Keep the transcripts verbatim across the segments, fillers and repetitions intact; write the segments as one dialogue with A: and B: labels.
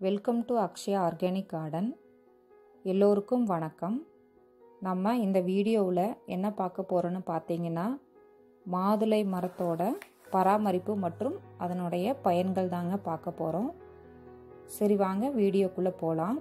A: Welcome to Akshaya organic garden. எல்லோருக்கும் வணக்கம். நம்ம இந்த வீடியோவில் என்ன பார்க்க போகிறோன்னு பார்த்தீங்கன்னா, மாதுளை மரத்தோட பராமரிப்பு மற்றும் அதனுடைய பயன்கள் தாங்க பார்க்க போகிறோம். சரி வாங்க வீடியோக்குள்ளே போகலாம்.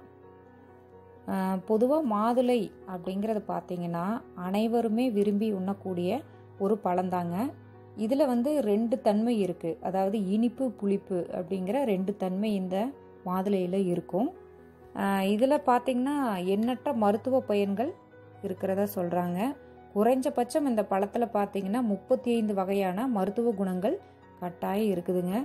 A: பொதுவாக மாதுளை அப்படிங்கிறது பார்த்தீங்கன்னா அனைவருமே விரும்பி உண்ணக்கூடிய ஒரு பழந்தாங்க. இதில் வந்து ரெண்டு தன்மை இருக்குது, அதாவது இனிப்பு புளிப்பு அப்படிங்கிற ரெண்டு தன்மை இந்த மாதுளையில் இருக்கும். இதில் பார்த்திங்கன்னா எண்ணற்ற மருத்துவ பயன்கள் இருக்கிறதா சொல்கிறாங்க. குறைஞ்சபட்சம் இந்த பழத்தில் பார்த்திங்கன்னா முப்பத்தி ஐந்து வகையான மருத்துவ குணங்கள் கட்டாயம் இருக்குதுங்க.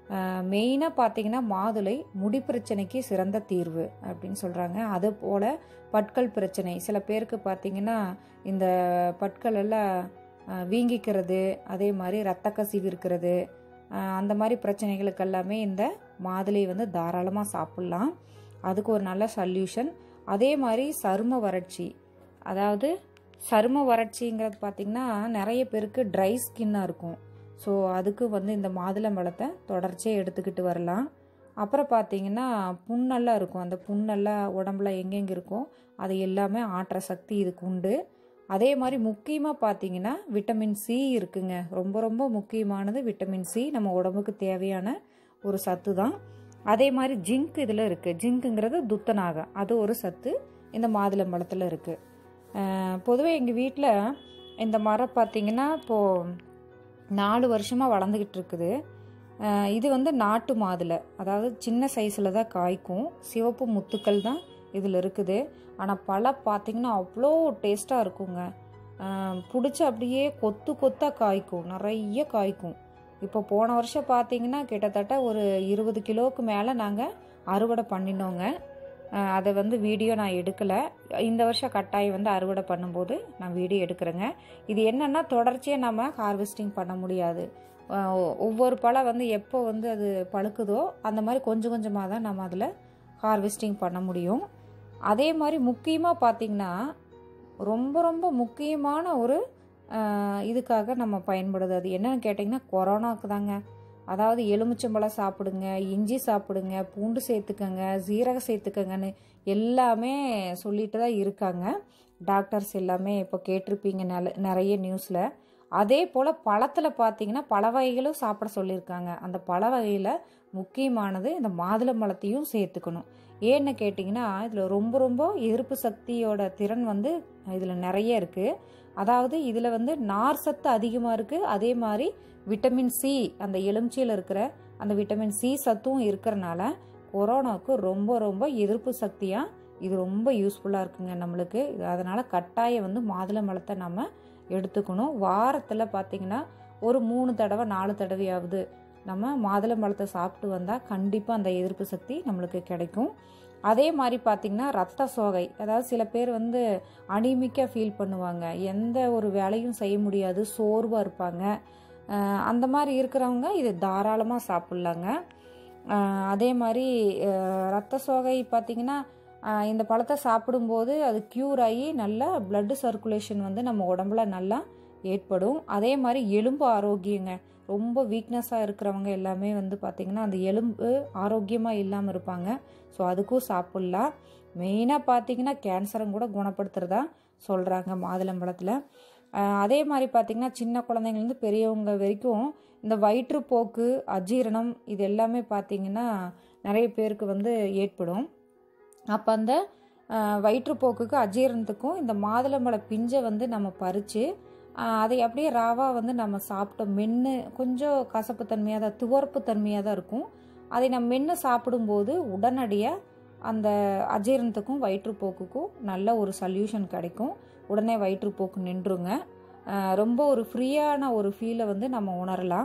A: மெயினாக பார்த்திங்கன்னா மாதுளை முடி பிரச்சனைக்கு சிறந்த தீர்வு அப்படின்னு சொல்கிறாங்க. அது போல் பற்கள் பிரச்சனை, சில பேருக்கு பார்த்திங்கன்னா இந்த பற்கள் எல்லாம் வீங்கிக்கிறது, அதே மாதிரி இரத்த கசிவு இருக்கிறது, அந்த மாதிரி பிரச்சனைகளுக்கு எல்லாமே இந்த மாதுளை வந்து தாராளமாக சாப்பிட்லாம். அதுக்கு ஒரு நல்ல சொல்யூஷன். அதே மாதிரி சரும வறட்சி, அதாவது சரும வறட்சிங்கிறது பார்த்திங்கன்னா நிறைய பேருக்கு ட்ரை ஸ்கின்னாக இருக்கும். ஸோ அதுக்கு வந்து இந்த மாதுளை பழத்தை தொடர்ச்சியாக எடுத்துக்கிட்டு வரலாம். அப்புறம் பார்த்திங்கன்னா புண்ணெல்லாம் இருக்கும், அந்த புண்ணெல்லாம் உடம்புல எங்கெங்கே இருக்கும் அது எல்லாமே ஆற்ற சக்தி இதுக்கு உண்டு. அதே மாதிரி முக்கியமாக பார்த்தீங்கன்னா விட்டமின் சி இருக்குங்க. ரொம்ப ரொம்ப முக்கியமானது விட்டமின் சி, நம்ம உடம்புக்கு தேவையான ஒரு சத்து தான். அதே மாதிரி ஜிங்க் இதில் இருக்குது. ஜிங்க்குங்கிறது துத்தநாகம், அது ஒரு சத்து இந்த மாதுளம்பழத்தில் இருக்குது. பொதுவாக எங்கள் வீட்டில் இந்த மரம் பார்த்திங்கன்னா இப்போது நாலு வருஷமாக வளர்ந்துக்கிட்டு இருக்குது. இது வந்து நாட்டு மாதுளை, அதாவது சின்ன சைஸில் தான் காய்க்கும். சிவப்பு முத்துக்கள் தான் இதில் இருக்குது. ஆனால் பழம் பார்த்திங்கன்னா அவ்வளோ டேஸ்ட்டாக இருக்குங்க. பிடிச்சி அப்படியே கொத்து கொத்தாக காய்க்கும், நிறைய காய்க்கும். இப்போ போன வருஷம் பார்த்திங்கன்னா கிட்டத்தட்ட ஒரு இருபது கிலோவுக்கு மேலே நாங்கள் அறுவடை பண்ணினோங்க. அதை வந்து வீடியோ நான் எடுக்கலை. இந்த வருஷம் கட்டாயம் வந்து அறுவடை பண்ணும்போது நான் வீடியோ எடுக்கிறேங்க. இது என்னென்னா தொடர்ச்சியாக நம்ம ஹார்வெஸ்டிங் பண்ண முடியாது. ஒவ்வொரு பழம் வந்து எப்போ வந்து அது பழுக்குதோ அந்த மாதிரி கொஞ்சம் கொஞ்சமாக தான் நம்ம அதில் ஹார்வெஸ்டிங் பண்ண முடியும். அதே மாதிரி முக்கியமாக பார்த்திங்கன்னா ரொம்ப ரொம்ப முக்கியமான ஒரு இதுக்காக நம்ம பயன்படுது. அது என்னன்னு கேட்டிங்கன்னா கொரோனாவுக்கு தாங்க. அதாவது எலுமிச்சம்பழம் சாப்பிடுங்க, இஞ்சி சாப்பிடுங்க, பூண்டு சேர்த்துக்கங்க, சீரகம் சேர்த்துக்கங்கன்னு எல்லாமே சொல்லிட்டு தான் இருக்காங்க டாக்டர்ஸ் எல்லாமே. இப்போ கேட்டிருப்பீங்க நெல நிறைய நியூஸில். அதே போல் பழத்தில் பார்த்திங்கன்னா பழ வகைகளும் சாப்பிட சொல்லியிருக்காங்க. அந்த பழ வகையில் முக்கியமானது இந்த மாதுளம்பழத்தையும் சேர்த்துக்கணும். ஏன்னு கேட்டிங்கன்னா இதில் ரொம்ப ரொம்ப எதிர்ப்பு சக்தியோட திறன் வந்து இதில் நிறைய இருக்குது. அதாவது இதில் வந்து நார் சத்து அதிகமாக இருக்குது. அதே மாதிரி விட்டமின் சி, அந்த எலுமிச்சையில் இருக்கிற அந்த விட்டமின் சி சத்தும் இருக்கிறனால கொரோனாவுக்கு ரொம்ப ரொம்ப எதிர்ப்பு சக்தியாக இது ரொம்ப யூஸ்ஃபுல்லாக இருக்குங்க நம்மளுக்கு. அதனால் கட்டாயம் வந்து மாதுளம்பழத்தை நம்ம எடுத்துக்கணும். வாரத்தில் பார்த்திங்கன்னா ஒரு மூணு தடவை நாலு தடவையாவது நம்ம மாதுளம்பழத்தை சாப்பிட்டு வந்தால் கண்டிப்பாக அந்த எதிர்ப்பு சக்தி நம்மளுக்கு கிடைக்கும். அதே மாதிரி பார்த்திங்கன்னா ரத்த சோகை, அதாவது சில பேர் வந்து அனிமிக்காக ஃபீல் பண்ணுவாங்க, எந்த ஒரு வேலையும் செய்ய முடியாது, சோர்வாக இருப்பாங்க. அந்த மாதிரி இருக்கிறவங்க இது தாராளமாக சாப்பிட்லாங்க. அதே மாதிரி ரத்த சோகை பார்த்திங்கன்னா இந்த பழத்தை சாப்பிடும்போது அது க்யூர் ஆகி நல்லா பிளட் சர்க்குலேஷன் வந்து நம்ம உடம்புல நல்லா ஏற்படும். அதே மாதிரி எலும்பு ஆரோக்கியங்க, ரொம்ப வீக்னஸாக இருக்கிறவங்க எல்லாமே வந்து பார்த்திங்கன்னா அந்த எலும்பு ஆரோக்கியமாக இல்லாமல் இருப்பாங்க. ஸோ அதுக்கும் சாப்பிட்லாம். மெயினாக பார்த்திங்கன்னா கேன்சரும் கூட குணப்படுத்துகிறதா சொல்கிறாங்க மாதுளம்பழத்தில். அதே மாதிரி பார்த்திங்கன்னா சின்ன குழந்தைங்கலேருந்து பெரியவங்க வரைக்கும் இந்த வயிற்றுப்போக்கு, அஜீரணம் இது எல்லாமே பார்த்திங்கன்னா நிறைய பேருக்கு வந்து ஏற்படும். அப்போ அந்த வயிற்றுப்போக்குக்கு அஜீரணத்துக்கும் இந்த மாதுளம்பழ பிஞ்சை வந்து நம்ம பறித்து அதை அப்படியே ராவாக வந்து நம்ம சாப்பிட்டோம், மென்று கொஞ்சம் கசப்பு தன்மையாக தான், துவர்ப்பு தன்மையாக தான் இருக்கும். அதை நம்ம மென்று சாப்பிடும்போது உடனடியாக அந்த அஜீரணத்துக்கும் வயிற்றுப்போக்குக்கும் நல்ல ஒரு சொல்யூஷன் கிடைக்கும். உடனே வயிற்றுப்போக்கு நின்றுங்க. ரொம்ப ஒரு ஃப்ரீயான ஒரு ஃபீலை வந்து நம்ம உணரலாம்.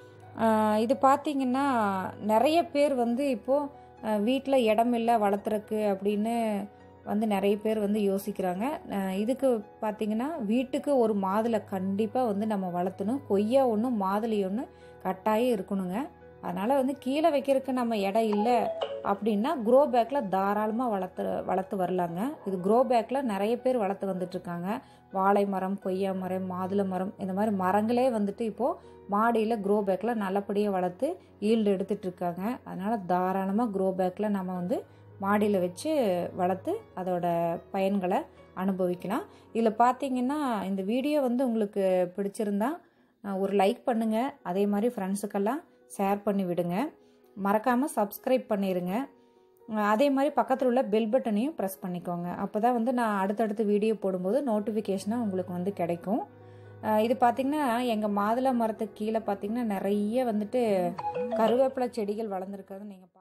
A: இது பார்த்திங்கன்னா நிறைய பேர் வந்து இப்போது வீட்டில் இடம் இல்லை வளர்த்துறக்கு அப்படின்னு வந்து நிறைய பேர் வந்து யோசிக்கிறாங்க. இதுக்கு பார்த்திங்கன்னா வீட்டுக்கு ஒரு மாதுளை கண்டிப்பாக வந்து நம்ம வளர்த்தணும். கொய்யா ஒன்று மாதுளை ஒன்று கட்டாயம் இருக்கணுங்க. அதனால் வந்து கீழே வைக்கிறதுக்கு நம்ம இடம் இல்லை அப்படின்னா க்ரோ பேக்கில் தாராளமாக வளர்த்து வளர்த்து வரலாங்க. இது க்ரோ பேக்கில் நிறைய பேர் வளர்த்து வந்துட்டுருக்காங்க. வாழை மரம், கொய்யா மரம், மாதுளை மரம், இந்த மாதிரி மரங்களே வந்துட்டு இப்போது மாடியில் க்ரோ பேக்கில் நல்லபடியாக வளர்த்து ஈல்டு எடுத்துகிட்ருக்காங்க. அதனால் தாராளமாக க்ரோ பேக்கில் நம்ம வந்து மாடியில் வச்சு வளர்த்து அதோட பயன்களை அனுபவிக்கலாம். இதில் பார்த்தீங்கன்னா இந்த வீடியோ வந்து உங்களுக்கு பிடிச்சிருந்தா ஒரு லைக் பண்ணுங்கள். அதே மாதிரி ஃப்ரெண்ட்ஸுக்கெல்லாம் ஷேர் பண்ணி விடுங்க. மறக்காமல் சப்ஸ்கிரைப் பண்ணிடுங்க. அதே மாதிரி பக்கத்தில் உள்ள பெல் பட்டனையும் ப்ரெஸ் பண்ணிக்கோங்க. அப்போ தான் வந்து நான் அடுத்தடுத்து வீடியோ போடும்போது நோட்டிஃபிகேஷனாக உங்களுக்கு வந்து கிடைக்கும். இது பார்த்திங்கன்னா எங்கள் மாதுளை மரத்துக்கு கீழே பார்த்திங்கன்னா நிறைய வந்துட்டு கருவேப்பிலை செடிகள் வளர்ந்துருக்கிறத நீங்கள்